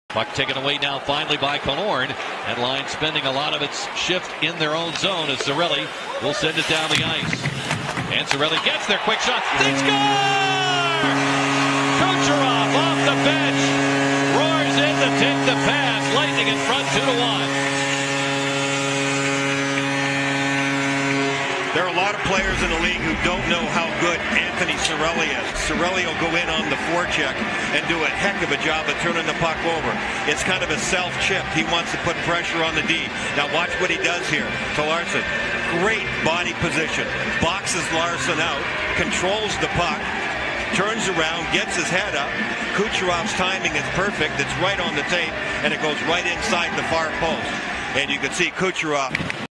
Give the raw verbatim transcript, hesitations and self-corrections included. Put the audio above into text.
Puck taken away now finally by Killorn. And line spending a lot of its shift in their own zone as Cirelli will send it down the ice. And Cirelli gets their quick shot. They score! Kucherov off the bench. Roars in to take the pass. Lightning in front two to one. There are a lot of players in the league who don't know how good Anthony Cirelli is. Cirelli will go in on the forecheck and do a heck of a job of turning the puck over. It's kind of a self-chip. He wants to put pressure on the D. Now watch what he does here to Larson. Great body position. Boxes Larson out, controls the puck, turns around, gets his head up. Kucherov's timing is perfect. It's right on the tape, and it goes right inside the far post. And you can see Kucherov